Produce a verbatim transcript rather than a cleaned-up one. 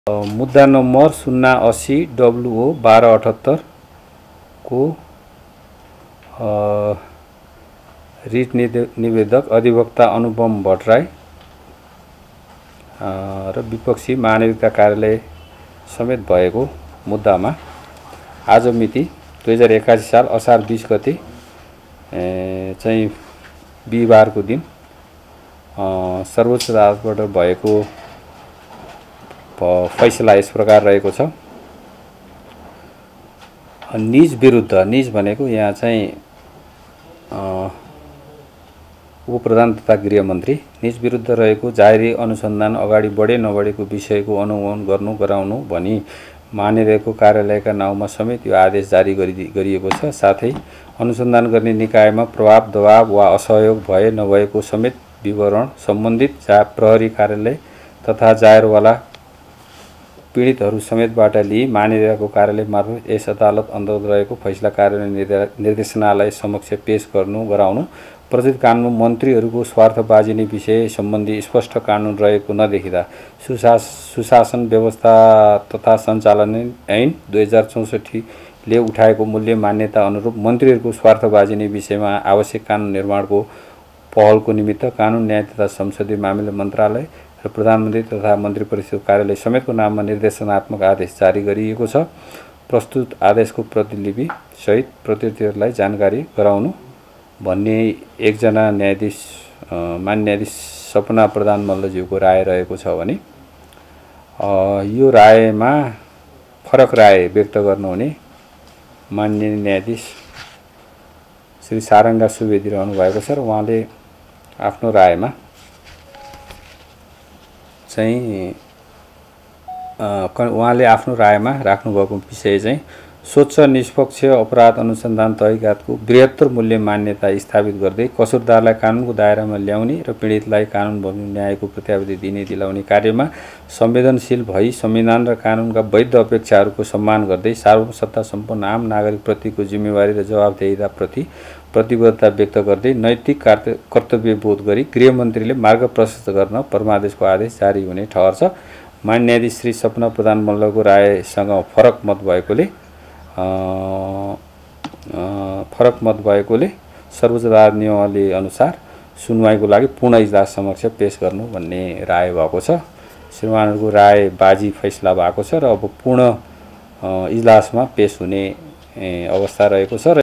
मुद्दा नम्बर शून्य अस्सी डब्लुओ बाह्र अठहत्तर को रिट निवेदक अधिवक्ता अनुपम भट्टराई र विपक्षी महाधिवक्ता कार्यालय समेत भएको मुद्दामा आज मिति दुई हजार एकासी साल असार बीस गते चाहिँ बिहिबारको दिन सर्वोच्च अदालतबाट भएको फैसला यस प्रकार रहेको छ। निज विरुद्ध, निज भनेको यहाँ चाहिँ उप प्रधान तथा गृहमन्त्री, निज विरुद्ध रहेको जारी अनुसन्धान अगाडि बढे नबढेको विषयको अनुगमन गर्नु गराउनु भनी महानिर्देशकको कार्यालयका नाउँमा समेत यो आदेश जारी गरिएको छ। साथै अनुसन्धान गर्ने निकायमा प्रभाव, दबाव वा असहयोग भए नभएको समेत विवरण सम्बन्धित जा प्रहरी कार्यालय तथा जायरवाला पीडितहरू समेतबाट लिई महानिर्देशकको कार्यालय मार्फत यस अदालत अन्तर्गत रहेको फैसला कार्यान्वयन निर्देशनालय समक्ष पेश गर्नु गराउनु, प्रचलित कानुन मन्त्रीहरूको स्वार्थबाजिने विषय सम्बन्धी स्पष्ट कानुन रहेको नदेखिँदा सुशास सुशासन व्यवस्था तथा सञ्चालन ऐन दुई हजार चौसठीले उठाएको मूल्य मान्यता अनुरूप मन्त्रीहरूको स्वार्थबाजिने विषयमा आवश्यक कानुन निर्माणको पहलको निमित्त कानुन, न्याय तथा संसदीय मामिला मन्त्रालय र प्रधानमन्त्री तथा मन्त्री परिषद कार्यालय समेतको नाममा निर्देशनात्मक आदेश जारी गरिएको छ। प्रस्तुत आदेशको प्रतिलिपि सहित प्रतिनिधिहरूलाई जानकारी गराउनु भन्ने एकजना न्यायाधीश मान्य न्यायाधीश सपना प्रधान मल्लज्यूको राय रहेको छ भने यो रायमा फरक राय व्यक्त गर्नुहुने मान्य न्यायाधीश श्री सारङ्गा सुवेदी रहनु भएको छ र उहाँले आफ्नो रायमा चाहिँ उहाँले आफ्नो रायमा राख्नुभएको विषय चाहिँ स्वच्छ निष्पक्ष अपराध अनुसन्धान तहकिकातको बृहत्तर मूल्य मान्यता स्थापित गर्दै कसुरदारलाई कानुनको दायरामा ल्याउने र पीडितलाई कानुन बमोजिम न्यायको प्रत्याभूति दिने दिलाउने कार्यमा संवेदनशील भई संविधान र कानुनका वैध अपेक्षाहरूको सम्मान गर्दै सार्वभौम सत्ता सम्पन्न आम नागरिकप्रतिको जिम्मेवारी र जवाबदेहिताप्रति प्रतिबद्धता व्यक्त गर्दै नैतिक कर्तव्यबोध गरी गृहमन्त्रीले मार्ग प्रशस्त गर्न परमादेशको आदेश जारी हुने ठहर छ। मान्य न्यायाधीश श्री सपना प्रधान मल्लको रायसँग फरक मत भएकोले फरक मत भएकोले सर्वोच्च अदालत नियमावली अनुसार सुनवाईको लागि पूर्ण इजलास समक्ष पेश गर्नु भन्ने राय भएको छ। श्रीमानहरूको राय बाजी फैसला भएको छ र अब पूर्ण इजलासमा पेश हुने अवस्था रहेको छ।